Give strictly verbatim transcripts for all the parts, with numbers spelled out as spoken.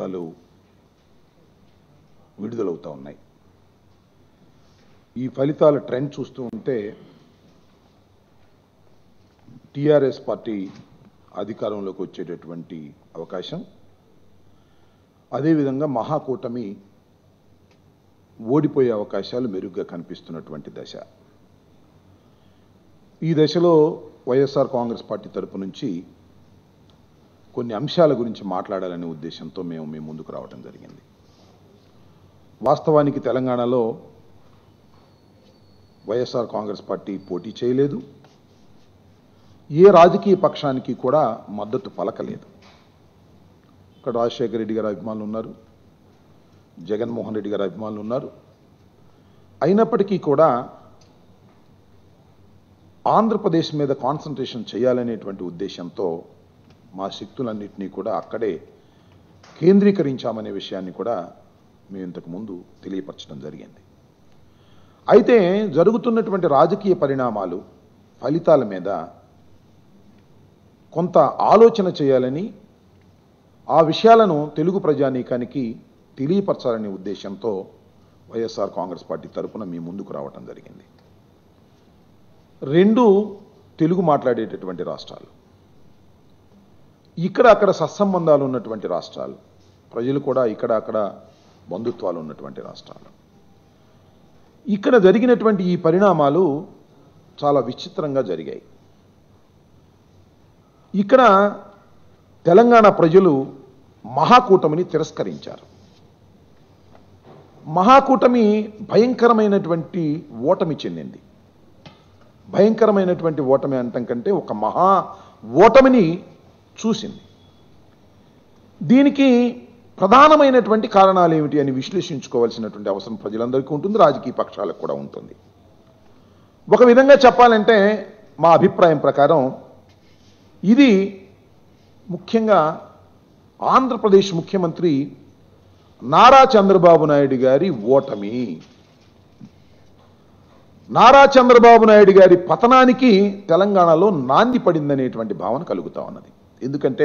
ఫలితాలు విడుదలవుతా ఉన్నాయి. ఈ ఫలితాల ట్రెండ్ చూస్తూ ఉంటే టీఆర్ఎస్ పార్టీ అధికారంలోకి వచ్చేటటువంటి అవకాశం, అదేవిధంగా మహాకూటమి ఓడిపోయే అవకాశాలు మెరుగ్గా కనిపిస్తున్నటువంటి దశ. ఈ దశలో వైఎస్ఆర్ కాంగ్రెస్ పార్టీ తరపు నుంచి కొన్ని అంశాల గురించి మాట్లాడాలనే ఉద్దేశంతో మేము మీ ముందుకు రావడం జరిగింది. వాస్తవానికి తెలంగాణలో వైఎస్ఆర్ కాంగ్రెస్ పార్టీ పోటీ చేయలేదు, ఏ రాజకీయ పక్షానికి కూడా మద్దతు పలకలేదు. ఇక్కడ రాజశేఖర రెడ్డి గారి అభిమానులు ఉన్నారు, జగన్మోహన్ రెడ్డి గారి అభిమానులు ఉన్నారు. అయినప్పటికీ కూడా ఆంధ్రప్రదేశ్ మీద కాన్సన్ట్రేషన్ చేయాలనేటువంటి ఉద్దేశంతో మా శక్తులన్నింటినీ కూడా అక్కడే కేంద్రీకరించామనే విషయాన్ని కూడా మేము ఇంతకుముందు తెలియపరచడం జరిగింది. అయితే జరుగుతున్నటువంటి రాజకీయ పరిణామాలు, ఫలితాల మీద కొంత ఆలోచన చేయాలని, ఆ విషయాలను తెలుగు ప్రజానీకానికి తెలియపరచాలనే ఉద్దేశంతో వైఎస్ఆర్ కాంగ్రెస్ పార్టీ తరఫున మీ ముందుకు రావటం జరిగింది. రెండు తెలుగు మాట్లాడేటటువంటి రాష్ట్రాలు, ఇక్కడ అక్కడ సత్సంబంధాలు ఉన్నటువంటి రాష్ట్రాలు, ప్రజలు కూడా ఇక్కడ అక్కడ బంధుత్వాలు ఉన్నటువంటి రాష్ట్రాలు. ఇక్కడ జరిగినటువంటి ఈ పరిణామాలు చాలా విచిత్రంగా జరిగాయి. ఇక్కడ తెలంగాణ ప్రజలు మహాకూటమిని తిరస్కరించారు. మహాకూటమి భయంకరమైనటువంటి ఓటమి చెందింది. భయంకరమైనటువంటి ఓటమి అంటం కంటే ఒక మహా ఓటమిని చూసింది. దీనికి ప్రధానమైనటువంటి కారణాలు ఏమిటి అని విశ్లేషించుకోవాల్సినటువంటి అవసరం ప్రజలందరికీ ఉంటుంది, రాజకీయ పక్షాలకు కూడా ఉంటుంది. ఒక విధంగా చెప్పాలంటే మా అభిప్రాయం ప్రకారం ఇది ముఖ్యంగా ఆంధ్రప్రదేశ్ ముఖ్యమంత్రి నారా చంద్రబాబు నాయుడు గారి ఓటమి, నారా చంద్రబాబు నాయుడు గారి పతనానికి తెలంగాణలో నాంది పడిందనేటువంటి భావన కలుగుతా ఉన్నది. ఎందుకంటే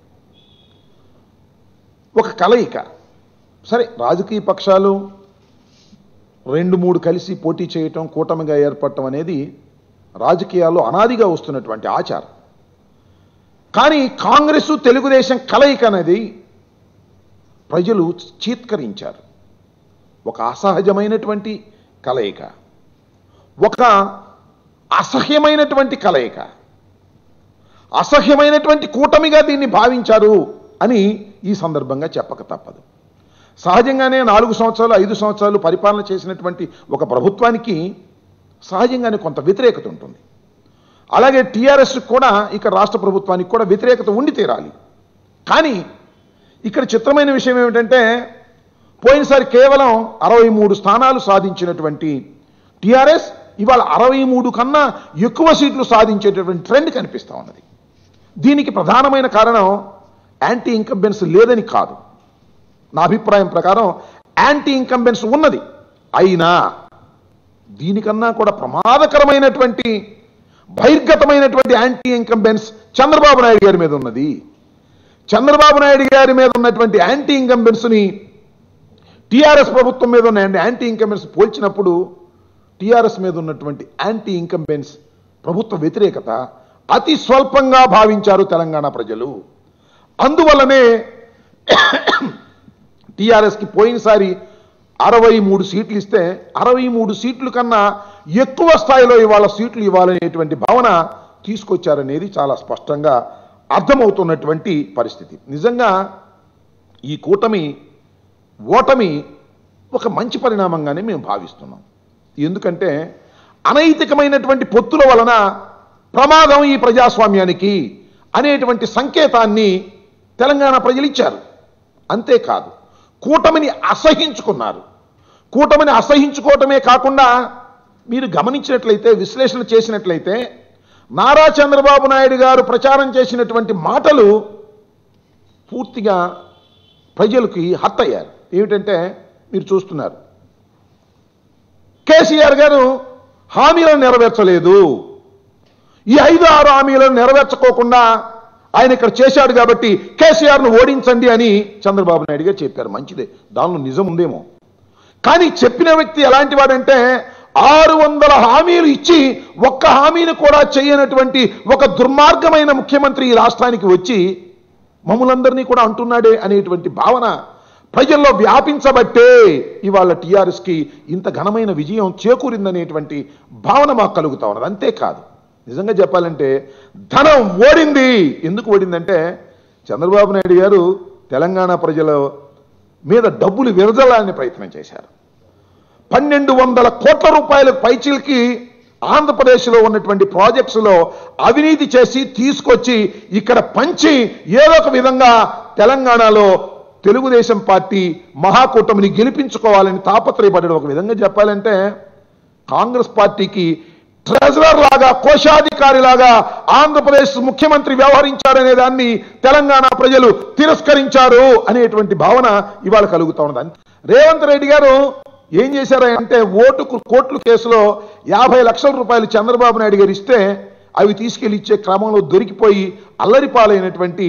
ఒక కలయిక, సరే రాజకీయ పక్షాలు రెండు మూడు కలిసి పోటీ చేయటం, కూటమిగా ఏర్పడటం అనేది రాజకీయాల్లో అనాదిగా వస్తున్నటువంటి ఆచారం. కానీ కాంగ్రెస్ తెలుగుదేశం కలయిక అనేది ప్రజలు చీత్కరించారు. ఒక అసహజమైనటువంటి కలయిక, ఒక అసహ్యమైనటువంటి కలయిక, అసహ్యమైనటువంటి కూటమిగా దీన్ని భావించారు అని ఈ సందర్భంగా చెప్పక తప్పదు. సహజంగానే నాలుగు సంవత్సరాలు ఐదు సంవత్సరాలు పరిపాలన చేసినటువంటి ఒక ప్రభుత్వానికి సహజంగానే కొంత వ్యతిరేకత ఉంటుంది. అలాగే టీఆర్ఎస్ కూడా ఇక రాష్ట్ర ప్రభుత్వానికి కూడా వ్యతిరేకత ఉండి తీరాలి. కానీ ఇక్కడ చిత్రమైన విషయం ఏమిటంటే పోయినసారి కేవలం అరవై మూడు స్థానాలు సాధించినటువంటి టీఆర్ఎస్ ఇవాళ అరవై మూడు కన్నా ఎక్కువ సీట్లు సాధించేటటువంటి ట్రెండ్ కనిపిస్తూ ఉన్నది. దీనికి ప్రధానమైన కారణం యాంటీ ఇన్కంబెన్స్ లేదని కాదు, నా అభిప్రాయం ప్రకారం యాంటీ ఇన్కంబెన్స్ ఉన్నది. అయినా దీనికన్నా కూడా ప్రమాదకరమైనటువంటి బహిర్గతమైనటువంటి యాంటీ ఇన్కంబెన్స్ చంద్రబాబు నాయుడు గారి మీద ఉన్నది. చంద్రబాబు నాయుడు గారి మీద ఉన్నటువంటి యాంటీ ఇన్కంబెన్స్ని టీఆర్ఎస్ ప్రభుత్వం మీద ఉన్న యాంటీ ఇన్కంబెన్స్ పోల్చినప్పుడు టీఆర్ఎస్ మీద ఉన్నటువంటి యాంటీ ఇన్కంబెన్స్ ప్రభుత్వ వ్యతిరేకత అతి స్వల్పంగా భావించారు తెలంగాణ ప్రజలు. అందువల్లనే టీఆర్ఎస్కి పోయినసారి అరవై మూడు సీట్లు ఇస్తే అరవై మూడు సీట్ల కన్నా ఎక్కువ స్థాయిలో ఇవాళ సీట్లు ఇవ్వాలనేటువంటి భావన తీసుకొచ్చారనేది చాలా స్పష్టంగా అర్థమవుతున్నటువంటి పరిస్థితి. నిజంగా ఈ కూటమి ఓటమి ఒక మంచి పరిణామంగానే మేము భావిస్తున్నాం. ఎందుకంటే అనైతికమైనటువంటి పొత్తుల వలన ప్రమాదం ఈ ప్రజాస్వామ్యానికి అనేటువంటి సంకేతాన్ని తెలంగాణ ప్రజలు ఇచ్చారు. అంతేకాదు కూటమిని అసహించుకున్నారు. కూటమిని అసహించుకోవటమే కాకుండా మీరు గమనించినట్లయితే, విశ్లేషణ చేసినట్లయితే నారా చంద్రబాబు నాయుడు గారు ప్రచారం చేసినటువంటి మాటలు పూర్తిగా ప్రజలకి హర్ట్ అయ్యారు. ఏమిటంటే మీరు చూస్తున్నారు, కేసీఆర్ గారు హామీలను నెరవేర్చలేదు, ఈ ఐదు ఆరు హామీలను నెరవేర్చుకోకుండా ఆయన ఇక్కడ చేశాడు కాబట్టి కేసీఆర్ను ఓడించండి అని చంద్రబాబు నాయుడు గారు చెప్పారు. మంచిదే, దానిలో నిజం ఉందేమో. కానీ చెప్పిన వ్యక్తి ఎలాంటి వాడంటే ఆరు వందల హామీలు ఇచ్చి ఒక్క హామీని కూడా చేయనటువంటి ఒక దుర్మార్గమైన ముఖ్యమంత్రి ఈ రాష్ట్రానికి వచ్చి మమ్మల్ందరినీ కూడా అంటున్నాడే అనేటువంటి భావన ప్రజల్లో వ్యాపించబట్టే ఇవాళ టీఆర్ఎస్కి ఇంత ఘనమైన విజయం చేకూరిందనేటువంటి భావన మాకు కలుగుతా ఉన్నది. అంతేకాదు, నిజంగా చెప్పాలంటే ధనం ఓడింది. ఎందుకు ఓడిందంటే చంద్రబాబు నాయుడు గారు తెలంగాణ ప్రజల మీద డబ్బులు విరజలాలని ప్రయత్నం చేశారు. పన్నెండు వందల కోట్ల రూపాయల పైచీలకి ఆంధ్రప్రదేశ్లో ఉన్నటువంటి ప్రాజెక్ట్స్లో అవినీతి చేసి తీసుకొచ్చి ఇక్కడ పంచి ఏదో ఒక విధంగా తెలంగాణలో తెలుగుదేశం పార్టీ మహాకూటమిని గెలిపించుకోవాలని తాపత్రయపడడం. ఒక విధంగా చెప్పాలంటే కాంగ్రెస్ పార్టీకి ట్రెజరర్ లాగా, కోశాధికారి లాగా ఆంధ్రప్రదేశ్ ముఖ్యమంత్రి వ్యవహరించారనే దాన్ని తెలంగాణ ప్రజలు తిరస్కరించారు అనేటువంటి భావన ఇవాళ కలుగుతా ఉన్నది. రేవంత్ రెడ్డి గారు ఏం చేశారంటే ఓటుకు కోట్ల కేసులో యాభై లక్షల రూపాయలు చంద్రబాబు నాయుడు గారు ఇస్తే అవి తీసుకెళ్లి ఇచ్చే క్రమంలో దొరికిపోయి అల్లరిపాలైనటువంటి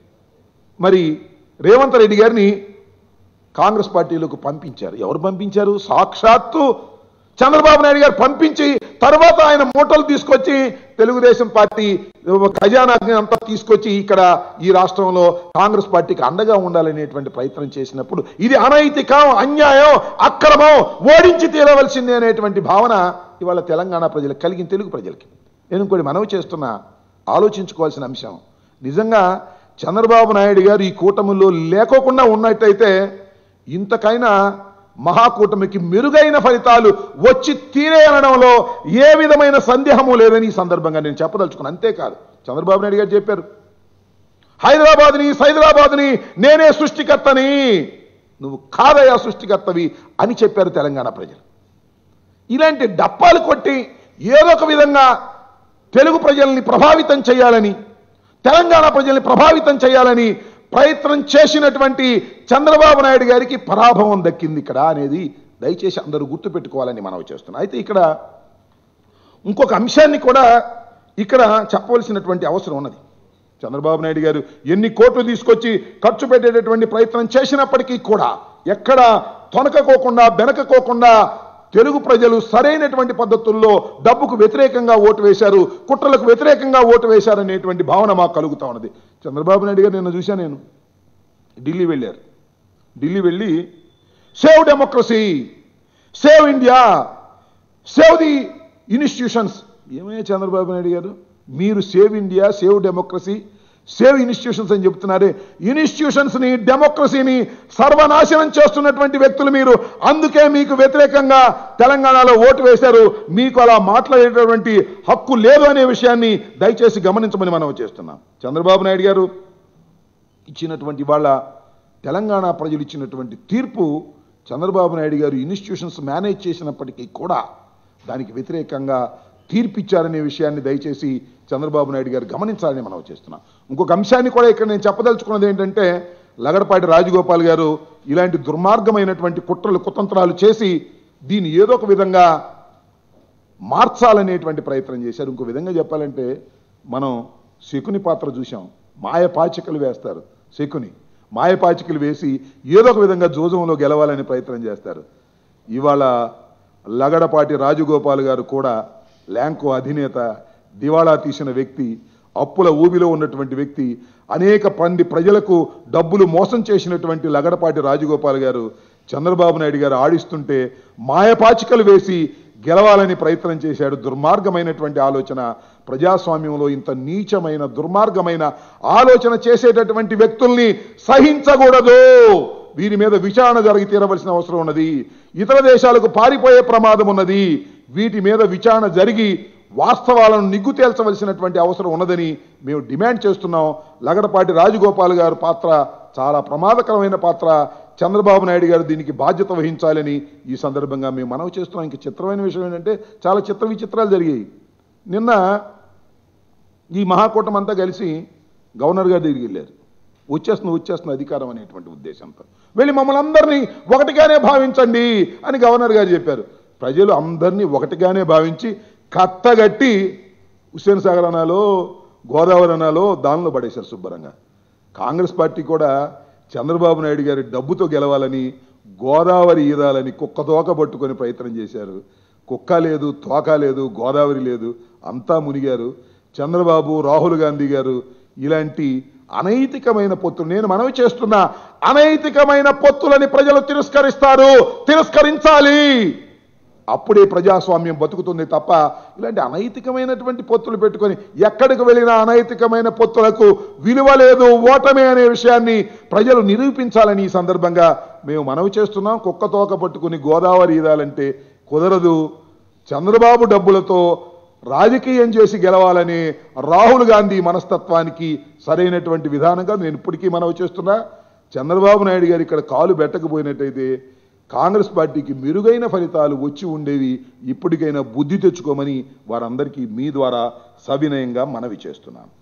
మరి రేవంత్ రెడ్డి గారిని కాంగ్రెస్ పార్టీలోకి పంపించారు. ఎవరు పంపించారు? సాక్షాత్తు చంద్రబాబు నాయుడు గారు పంపించి తర్వాత ఆయన మూటలు తీసుకొచ్చి తెలుగుదేశం పార్టీ ఖజానాని అంతా తీసుకొచ్చి ఇక్కడ ఈ రాష్ట్రంలో కాంగ్రెస్ పార్టీకి అండగా ఉండాలనేటువంటి ప్రయత్నం చేసినప్పుడు ఇది అనైతికం, అన్యాయం, అక్రమం, ఓడించి తీరవలసిందే అనేటువంటి భావన ఇవాళ తెలంగాణ ప్రజలకు కలిగిన తెలుగు ప్రజలకి. నేను ఇంకోటి మనవి చేస్తున్నా, ఆలోచించుకోవాల్సిన అంశం. నిజంగా చంద్రబాబు నాయుడు గారు ఈ కూటమిలో లేకోకుండా ఉన్నట్టయితే ఇంతకైనా మహాకూటమికి మెరుగైన ఫలితాలు వచ్చి తీరే అనడంలో ఏ విధమైన సందేహము లేదని ఈ సందర్భంగా నేను చెప్పదలుచుకున్నాను. అంతేకాదు, చంద్రబాబు నాయుడు గారు చెప్పారు, హైదరాబాద్ని సైదరాబాద్ని నేనే సృష్టికర్తని, నువ్వు కాదయా సృష్టికర్తవి అని చెప్పారు తెలంగాణ ప్రజలు. ఇలాంటి డప్పాలు కొట్టి ఏదో ఒక విధంగా తెలుగు ప్రజల్ని ప్రభావితం చేయాలని, తెలంగాణ ప్రజల్ని ప్రభావితం చేయాలని ప్రయత్నం చేసినటువంటి చంద్రబాబు నాయుడు గారికి పరాభవం దక్కింది ఇక్కడ అనేది దయచేసి అందరూ గుర్తుపెట్టుకోవాలని మనవి చేస్తున్నాం. అయితే ఇక్కడ ఇంకొక అంశాన్ని కూడా ఇక్కడ చెప్పవలసినటువంటి అవసరం ఉన్నది. చంద్రబాబు నాయుడు గారు ఎన్ని కోట్లు తీసుకొచ్చి ఖర్చు పెట్టేటటువంటి ప్రయత్నం చేసినప్పటికీ కూడా ఎక్కడ తొనకపోకుండా బెనకపోకుండా తెలుగు ప్రజలు సరైనటువంటి పద్ధతుల్లో డబ్బుకు వ్యతిరేకంగా ఓటు వేశారు, కుట్రలకు వ్యతిరేకంగా ఓటు వేశారు అనేటువంటి భావన మాకు కలుగుతా ఉన్నది. చంద్రబాబు నాయుడు గారు నిన్న చూశాను, నేను ఢిల్లీ వెళ్ళారు. ఢిల్లీ వెళ్ళి save democracy, save India, save the institutions. ఏమయ్యా చంద్రబాబు నాయుడు గారు, మీరు save India, save democracy, save institutions అని చెప్తున్నారే, ఇన్స్టిట్యూషన్స్ని డెమోక్రసీని సర్వనాశనం చేస్తున్నటువంటి వ్యక్తులు మీరు. అందుకే మీకు వ్యతిరేకంగా తెలంగాణలో ఓటు వేశారు. మీకు అలా మాట్లాడేటటువంటి హక్కు లేదు అనే విషయాన్ని దయచేసి గమనించమని మనం చేస్తున్నాం. చంద్రబాబు నాయుడు గారు ఇచ్చినటువంటి వాళ్ళ తెలంగాణ ప్రజలు ఇచ్చినటువంటి తీర్పు, చంద్రబాబు నాయుడు గారు ఇన్స్టిట్యూషన్స్ మేనేజ్ చేసినప్పటికీ కూడా దానికి వ్యతిరేకంగా తీర్పిచ్చారనే విషయాన్ని దయచేసి చంద్రబాబు నాయుడు గారు గమనించాలని మనం చేస్తున్నాం. ఇంకొక అంశాన్ని కూడా ఇక్కడ నేను చెప్పదలుచుకున్నది ఏంటంటే, లగడపాటి రాజగోపాల్ గారు ఇలాంటి దుర్మార్గమైనటువంటి కుట్రలు కుతంత్రాలు చేసి దీన్ని ఏదో ఒక విధంగా మార్చాలనేటువంటి ప్రయత్నం చేశారు. ఇంకో విధంగా చెప్పాలంటే మనం శకుని పాత్ర చూసాం. మాయపాచికలు వేస్తారు, శకుని మాయపాచికలు వేసి ఏదో ఒక విధంగా జోజంలో గెలవాలని ప్రయత్నం చేస్తారు. ఇవాళ లగడపాటి రాజగోపాల్ గారు కూడా ల్యాంకో అధినేత, దివాళా తీసిన వ్యక్తి, అప్పుల ఊబిలో ఉన్నటువంటి వ్యక్తి, అనేక మంది ప్రజలకు డబ్బులు మోసం చేసినటువంటి లగడపాటి రాజగోపాల్ గారు చంద్రబాబు నాయుడు గారు ఆడిస్తుంటే మాయపాచికలు వేసి గెలవాలని ప్రయత్నం చేశాడు. దుర్మార్గమైనటువంటి ఆలోచన. ప్రజాస్వామ్యంలో ఇంత నీచమైన దుర్మార్గమైన ఆలోచన చేసేటటువంటి వ్యక్తుల్ని సహించకూడదు. వీరి మీద విచారణ జరిగి తీరవలసిన అవసరం ఉన్నది. ఇతర దేశాలకు పారిపోయే ప్రమాదం ఉన్నది. వీటి మీద విచారణ జరిగి వాస్తవాలను నిగ్గు తేల్చవలసినటువంటి అవసరం ఉన్నదని మేము డిమాండ్ చేస్తున్నాం. లగడపాటి రాజగోపాల్ గారి పాత్ర చాలా ప్రమాదకరమైన పాత్ర. చంద్రబాబు నాయుడు గారు దీనికి బాధ్యత వహించాలని ఈ సందర్భంగా మేము మనవి చేస్తున్నాం. ఇంక చిత్రమైన విషయం ఏంటంటే, చాలా చిత్ర విచిత్రాలు జరిగాయి. నిన్న ఈ మహాకూటమి అంతా కలిసి గవర్నర్ గారి దగ్గరికి వెళ్ళారు. వచ్చేస్తున్న వచ్చేస్తున్న అధికారం అనేటువంటి ఉద్దేశంతో వెళ్ళి మమ్మల్ని అందరినీ ఒకటిగానే భావించండి అని గవర్నర్ గారు చెప్పారు. ప్రజలు అందరినీ ఒకటిగానే భావించి కట్టగట్టి హుస్సేన్ సాగర్ అనాలో, గోదావరి అనాలో దానిలో పడేశారు శుభ్రంగా. కాంగ్రెస్ పార్టీ కూడా చంద్రబాబు నాయుడు గారి డబ్బుతో గెలవాలని గోదావరి ఈదాలని కుక్క తోక పట్టుకొని ప్రయత్నం చేశారు. కుక్క లేదు, తోక లేదు, గోదావరి లేదు, అంతా మునిగారు. చంద్రబాబు, రాహుల్ గాంధీ గారు ఇలాంటి అనైతికమైన పొత్తులు, నేను మనవి చేస్తున్నా, అనైతికమైన పొత్తులని ప్రజలు తిరస్కరిస్తారు, తిరస్కరించాలి. అప్పుడే ప్రజాస్వామ్యం బతుకుతుంది తప్ప ఇలాంటి అనైతికమైనటువంటి పొత్తులు పెట్టుకొని ఎక్కడికి వెళ్ళినా అనైతికమైన పొత్తులకు విలువ లేదు, ఓటమే అనే విషయాన్ని ప్రజలు నిరూపించాలని ఈ సందర్భంగా మేము మనవి చేస్తున్నాం. కుక్క తోక పట్టుకుని గోదావరి ఈదాలంటే కుదరదు. చంద్రబాబు డబ్బులతో రాజకీయం చేసి గెలవాలని రాహుల్ గాంధీ మనస్తత్వానికి సరైనటువంటి విధానంగా నేను ఇప్పటికీ మనవి చేస్తున్నా. చంద్రబాబు నాయుడు గారు ఇక్కడ కాలు పెట్టకపోయినట్టయితే కాంగ్రెస్ పార్టీకి మెరుగైన ఫలితాలు వచ్చి ఉండేవి. ఇప్పటికైనా బుద్ధి తెచ్చుకోమని వారందరికీ మీ ద్వారా సవినయంగా మనవి చేస్తున్నాను.